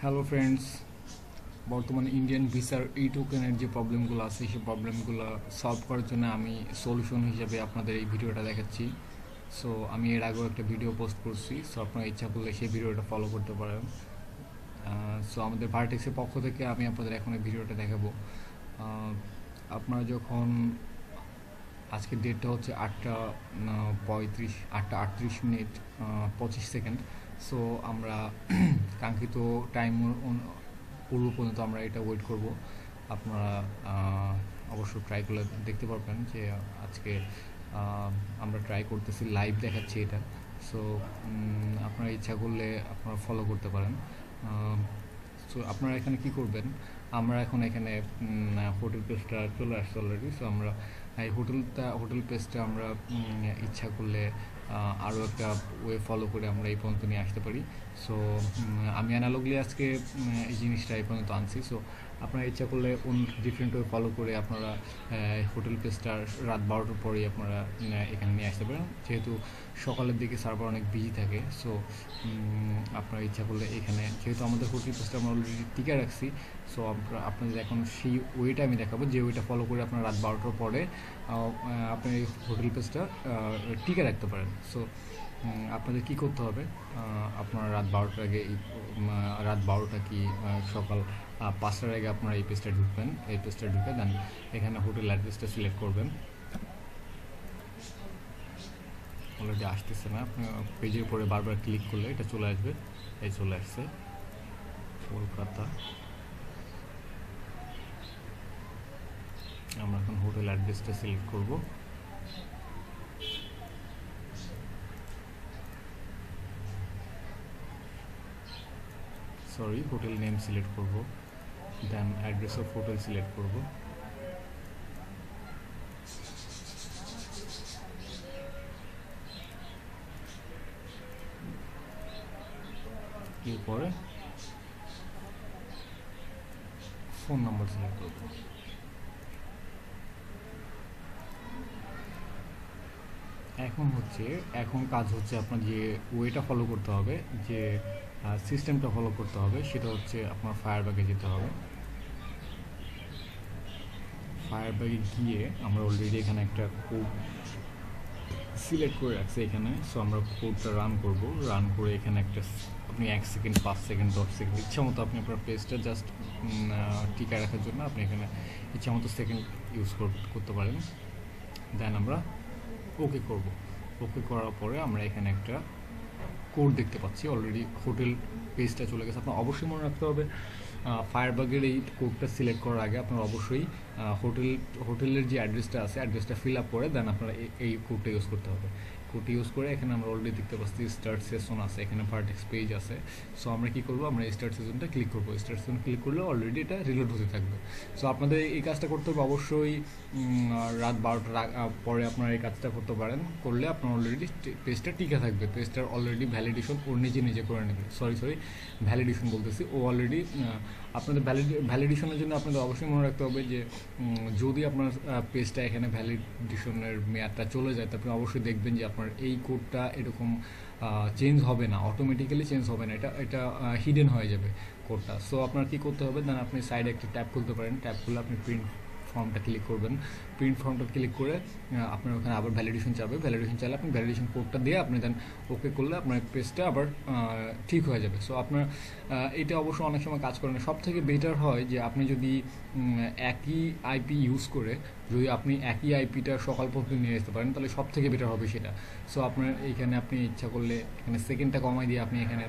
Hello friends, বর্তমানে Indian ভিসার এই টোকেনের যে প্রবলেমগুলো আছে সেই প্রবলেমগুলো সলভ করার জন্য আমি সলিউশন হিসেবে আপনাদের এই ভিডিওটা দেখাচ্ছি। সো আমি এর আগেও একটা ভিডিও পোস্ট করছি, সো আপনারা ইচ্ছা করলে সেই ভিডিওটা ফলো করতে পারেন। সো আমাদের ভার্টেক্সের পক্ষ থেকে আমি আপনাদের এখন এই ভিডিওটা দেখাবো। আপনারা যখন আজকের ডেটটা হচ্ছে 8:38 25 সেকেন্ড। সো আমরা কাঙ্ক্ষিত টাইম পূর্ব পর্যন্ত আমরা এটা ওয়েট করব। আপনারা অবশ্য ট্রাই করলে দেখতে পারবেন যে আজকে আমরা ট্রাই করতেছি, লাইভ দেখাচ্ছি এটা। সো আপনারা ইচ্ছা করলে আপনারা ফলো করতে পারেন। সো আপনারা এখানে কি করবেন, আমরা এখন এখানে হোটেল পেজটা চলে আসছে অলরেডি। সো আমরা এই হোটেল পেজটা আমরা ইচ্ছা করলে আরও একটা ওয়ে ফলো করে আমরা এই পর্যন্ত নিয়ে আসতে পারি। সো আমি অ্যানালগলি আজকে এই জিনিসটা এই পর্যন্ত আনছি। সো আপনারা ইচ্ছা করলে অন্য ডিফারেন্ট ওয়ে ফলো করে আপনারা হোটেল পেজটা রাত 12টার পরেই আপনারা এখানে নিয়ে আসতে পারেন, যেহেতু সকালের দিকে সার্ভার অনেক বিজি থাকে। সো আপনারা ইচ্ছা করলে এখানে, যেহেতু আমাদের হোটেল পেজটা আমরা অলরেডি টিকে রাখছি, সো আপনাদের এখন সেই ওয়েটা আমি দেখাবো, যে ওয়েটা ফলো করে আপনারা রাত 12টার পরে আপনি এই হোটেল পেজটা টিকে রাখতে পারেন। সো আপনাদের কি করতে হবে, আপনারা রাত 12টার আগে রাত 12টা কি সকাল 5টার আগে আপনারা এই পেজটা ঢুকবেন। এই পেজটা ঢুকে দেন এখানে হোটেল অ্যাড্রেসটা সিলেক্ট করবেন। অলরেডি আসতেছে না, আপনি পেজের উপরে বারবার ক্লিক করলে এটা চলে আসবে। এই চলে আসছে কলকাতা। আমরা এখন হোটেল অ্যাড্রেসটা সিলেক্ট করব। সরি, হোটেল নেম সিলেক্ট করব, then address of hotel select করব। এরপরে ফোন নাম্বার সিলেক্ট করব। এখন কাজ হচ্ছে আপনার যে ওয়েটা ফলো করতে হবে, যে সিস্টেমটা ফলো করতে হবে, সেটা হচ্ছে আপনার ফায়ারব্যাগে যেতে হবে। ফায়ারব্যাগে গিয়ে আমরা অলরেডি এখানে একটা কোড সিলেক্ট করে রাখছি এখানে। সো আমরা কোডটা রান করব। রান করে এখানে একটা আপনি 1 সেকেন্ড, 5 সেকেন্ড, 10 সেকেন্ড ইচ্ছা মতো আপনি আপনার পেজটা জাস্ট টিকা রাখার জন্য আপনি এখানে ইচ্ছা মতো সেকেন্ড ইউজ করতে পারেন। দেন আমরা ওকে করব। ওকে করার পরে আমরা এখানে একটা কোড দেখতে পাচ্ছি, অলরেডি হোটেল পেজটা চলে গেছে। আপনার অবশ্যই মনে রাখতে হবে, ফায়ারবাগের এই কোডটা সিলেক্ট করার আগে আপনার অবশ্যই হোটেলের যে অ্যাড্রেসটা আছে অ্যাড্রেসটা ফিল আপ করে দেন আপনারা এই কোডটা ইউজ করতে হবে। কোডটা ইউজ করে এখানে আমরা অলরেডি দেখতে পাচ্ছি স্টার্ট সেশন আছে, এখানে ভার্টেক্স পেজ আছে। সো আমরা কী করবো, আমরা স্টার্ট সেশনটা ক্লিক করবো। স্টার্ট সেশন ক্লিক করলে অলরেডি এটা রিলোড হতে থাকবে। সো আপনাদের এই কাজটা করতে হবে অবশ্যই রাত 12টার পরে আপনারা এই কাজটা করতে পারেন। করলে আপনার অলরেডি পেজটা টিকে থাকবে। পেজটার অলরেডি ভ্যালিডেশন ওর নিজে করে নেবে। সরি, ভ্যালিডেশন বলতেছি, ও অলরেডি আপনাদের ভ্যালিডেশনের জন্য আপনাদের অবশ্যই মনে রাখতে হবে যে যদি আপনার পেজটা এখানে ভ্যালিডেশনের মেয়াদটা চলে যায়, তো আপনি অবশ্যই দেখবেন যে আপনার এই কোডটা এরকম চেঞ্জ হবে না, অটোমেটিক্যালি চেঞ্জ হবে না, এটা হিডেন হয়ে যাবে কোডটা। সো আপনার কী করতে হবে, দেন আপনি সাইডে একটা ট্যাব খুলতে পারেন। ট্যাব খুলে আপনি প্রিন্ট ফর্মটা ক্লিক করবেন। প্রিন্ট ফর্মটা ক্লিক করে আপনার ওখানে আবার ভ্যালিডেশন চাবে। ভ্যালিডেশন চাইলে আপনি ভ্যালিডেশন কোডটা দিয়ে আপনি দেন ওকে করলে আপনার পেজটা আবার ঠিক হয়ে যাবে। সো আপনার এটা অবশ্য অনেক সময় কাজ করে না। সব থেকে বেটার হয় যে আপনি যদি একই আইপি ইউজ করে যদি আপনি একই আইপিটা সকাল পর্যন্ত নিয়ে আসতে পারেন, তাহলে সব থেকে বেটার হবে সেটা। সো আপনার এইখানে আপনি ইচ্ছা করলে এখানে সেকেন্ডটা কমাই দিয়ে আপনি এখানে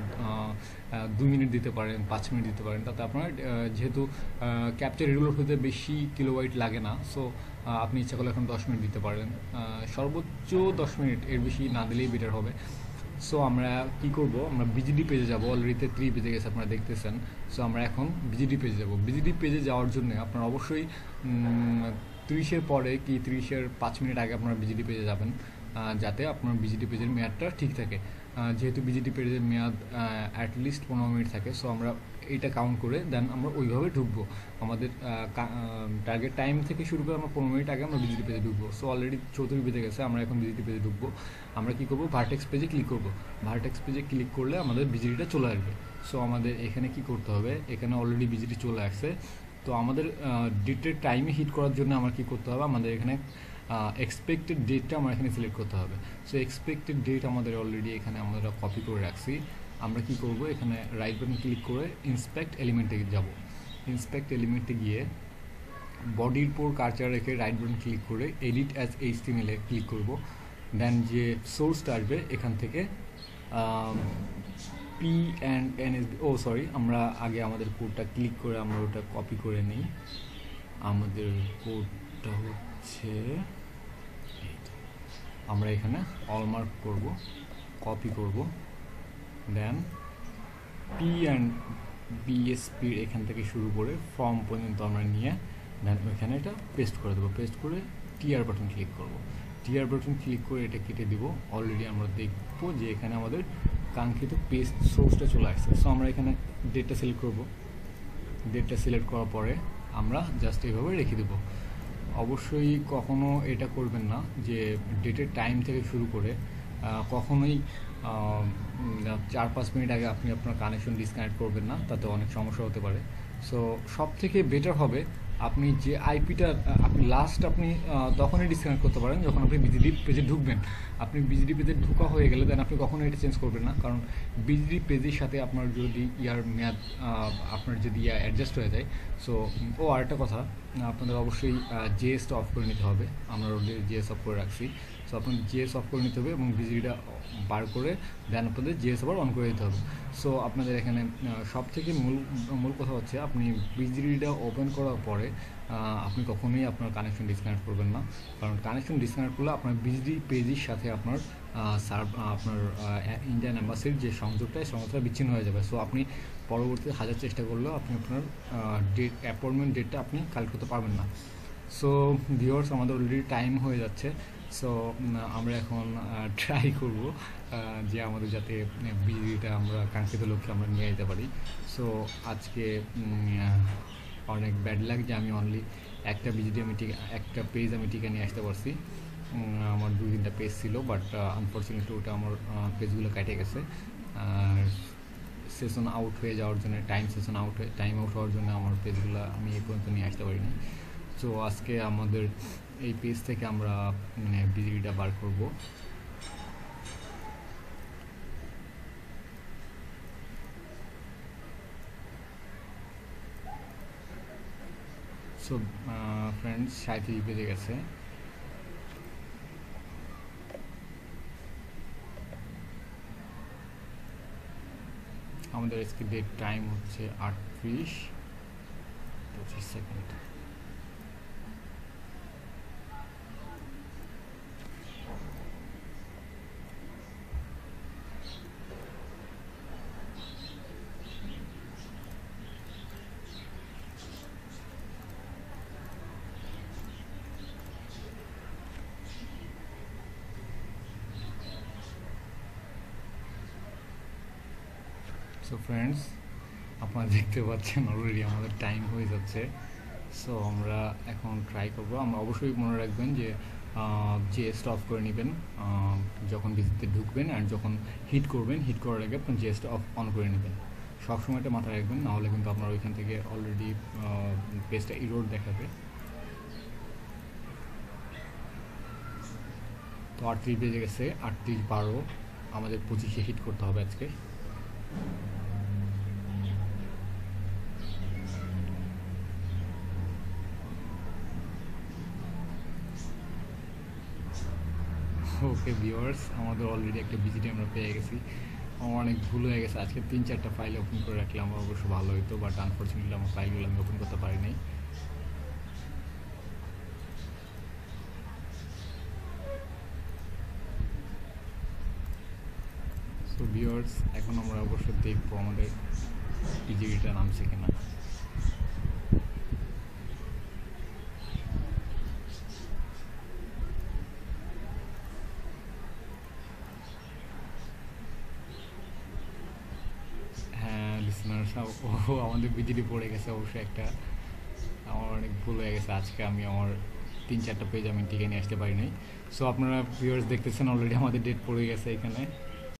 2 মিনিট দিতে পারেন, 5 মিনিট দিতে পারেন। তাতে আপনার যেহেতু ক্যাপচার রিলোড হতে বেশি কিলোবাইট লাগে না, সো আপনি ইচ্ছা করলে এখন 10 মিনিট দিতে পারেন, সর্বোচ্চ 10 মিনিট, এর বেশি না দিলেই বেটার হবে। সো আমরা কি করব, আমরা বিজিডি পেজে যাব। অলরেডি 3 পেজে গেছে, আপনারা দেখতেছেন। সো আমরা এখন বিজিডি পেজে যাব। বিজিডি পেজে যাওয়ার জন্য আপনারা অবশ্যই 30-এর পরে কি 30-এর 5 মিনিট আগে আপনারা বিজিডি পেজে যাবেন। যাতে আপনার ভিজিটি পেজের মেয়াদটা ঠিক থাকে। যেহেতু ভিজিটি পেজের মেয়াদ অ্যাটলিস্ট 15 মিনিট থাকে, সো আমরা এইটা কাউন্ট করে দেন আমরা ওইভাবে ঢুকবো। আমাদের টার্গেট টাইম থেকে শুরু করে আমরা 15 মিনিট আগে আমরা ভিজিটি পেজে ঢুকবো। সো অলরেডি 34 বেজে গেছে, আমরা এখন ভিজিটি পেজে ঢুকবো। আমরা কী করবো, ভার্টেক্স পেজে ক্লিক করবো। ভার্টেক্স পেজে ক্লিক করলে আমাদের ভিজিটিটা চলে আসবে। সো আমাদের এখানে কি করতে হবে, এখানে অলরেডি ভিজিটি চলে আসছে। তো আমাদের ডেটের টাইমে হিট করার জন্য আমার কী করতে হবে, আমাদের এখানে এক্সপেক্টেড ডেটটা আমার এখানে সিলেক্ট করতে হবে। সো এক্সপেক্টেড ডেট আমাদের অলরেডি এখানে আমরা কপি করে রাখছি। আমরা কি করব, এখানে রাইট বাটন ক্লিক করে ইন্সপেক্ট এলিমেন্টে যাব। ইন্সপেক্ট এলিমেন্টে গিয়ে বডির উপর কার্সার রেখে রাইট বাটন ক্লিক করে এডিট অ্যাজ HTML এ ক্লিক করব। দেন যে সোর্সটা আসবে এখান থেকে আমরা আগে আমাদের কোডটা ক্লিক করে আমরা ওটা কপি করে নিই। আমাদের কোডটা হচ্ছে আমরা এখানে অলমার্ক করব, কপি করব, দেন PSP এখান থেকে শুরু করে ফর্ম পর্যন্ত আমরা নিয়ে দেন ওইখানে এটা পেস্ট করে দেবো। পেস্ট করে টিআর বাটন ক্লিক করব। টিআর বাটন ক্লিক করে এটা কেটে দিব। অলরেডি আমরা দেখবো যে এখানে আমাদের কাঙ্ক্ষিত পেস্ট সোর্সটা চলে আসছে। সো আমরা এখানে ডেটটা সিলেক্ট করব। ডেটটা সিলেক্ট করার পরে আমরা জাস্ট এইভাবে রেখে দেবো। অবশ্যই কখনো এটা করবেন না যে ডেটের টাইম থেকে শুরু করে কখনোই 4-5 মিনিট আগে আপনি আপনার কানেকশন ডিসকানেক্ট করবেন না, তাতে অনেক সমস্যা হতে পারে। সো সব থেকে বেটার হবে আপনি যে আইপিটা আপনি তখনই ডিসকানেক্ট করতে পারেন যখন আপনি বিজিডি পেজে ঢুকবেন। আপনি বিজিডি পেজে ঢুকা হয়ে গেলে দেন আপনি কখনোই এটা চেঞ্জ করবেন না, কারণ বিজিডি পেজের সাথে আপনার যদি মেয়াদ আপনার যদি অ্যাডজাস্ট হয়ে যায়। সো আরেকটা কথা, আপনাদের অবশ্যই জিএসটা অফ করে নিতে হবে। আমরা অলরেডি জিএস অফ করে রাখছি। সো আপনার জিএস অফ করে নিতে হবে এবং বিজিডিটা বার করে দেন আপনাদের জিএস আবার অন করে দিতে হবে। সো আপনাদের এখানে সব থেকে মূল কথা হচ্ছে আপনি বিজিডিটা ওপেন করার পরে আপনি কখনোই আপনার কানেকশন ডিসকানেক্ট করবেন না, কারণ কানেকশন ডিসকানেক্ট করলে আপনার বিজিডি পেজের সাথে আপনার আপনার ইন্ডিয়ান অ্যাম্বাসির যে সংযোগটা বিচ্ছিন্ন হয়ে যাবে। সো আপনি পরবর্তীতে হাজার চেষ্টা করলেও আপনি আপনার অ্যাপয়েন্টমেন্ট ডেটটা আপনি কালেক্ট করতে পারবেন না। সো ভিউয়ার্স, আমাদের অলরেডি টাইম হয়ে যাচ্ছে। সো আমরা এখন ট্রাই করব যে আমাদের যাতে বিজিটা আমরা কাঙ্ক্ষিত লক্ষ্যে আমরা নিয়ে যেতে পারি। সো আজকে অনেক ব্যাড লাগ যে আমি অনলি একটা পেজ আমি টিকা নিয়ে আসতে পারছি। আমার 2-3টা পেজ ছিল, বাট আনফর্চুনেটলি ওটা আমার পেজগুলো কেটে গেছে। সেশন আউট হয়ে যাওয়ার জন্য টাইম আউট হওয়ার জন্য আমার পেজগুলো আমি এই পর্যন্ত নিয়ে আসতে পারিনি। সো আজকে আমাদের এই পেজ থেকে আমরা বিজিটা বার করব। সো ফ্রেন্ডস, 37 বেজে গেছে। আমাদের আজকে ডেট টাইম হচ্ছে 38:25। সো ফ্রেন্ডস, আপনারা দেখতে পাচ্ছেন অলরেডি আমাদের টাইম হয়ে যাচ্ছে। সো আমরা এখন ট্রাই করবো। আমরা অবশ্যই মনে রাখবেন যে জিএসটা অফ করে নেবেন যখন ভিজিতে ঢুকবেন, আর যখন হিট করার আগে আপনার জিএসটা অন করে নেবেন। সবসময় এটা মাথায় রাখবেন, নাহলে কিন্তু আপনার ওইখান থেকে অলরেডি পেজটা ইরোড দেখাবে। তো 38 বেজে গেছে, 38:12 আমাদের 25-এ হিট করতে হবে আজকে। ওকে ভিউয়ার্স, আমাদের অলরেডি একটা ভিজিট আমরা পেয়ে গেছি। আমার অনেক ভুল হয়ে গেছে, আজকে 3-4টা ফাইল ওপেন করে রাখলে আমার অবশ্য ভালো হতো, বাট আনফর্চুনেটলি আমার ফাইলগুলো আমি ওপেন করতে পারি নাই। সো ভিউয়ার্স, এখন আমরা অবশ্য দেখবো আমাদের ভিজিটটা নামছে কিনা। ও আমাদের বিজিডি পড়ে গেছে অবশ্যই একটা, আমার অনেক ভুল হয়ে গেছে আজকে, আমি আমার 3-4টা পেজ আমি টিকে নিয়ে আসতে পারি নাই। সো আপনারা ভিউয়ার্স দেখতেছেন অলরেডি আমাদের ডেট পড়ে গেছে এখানে।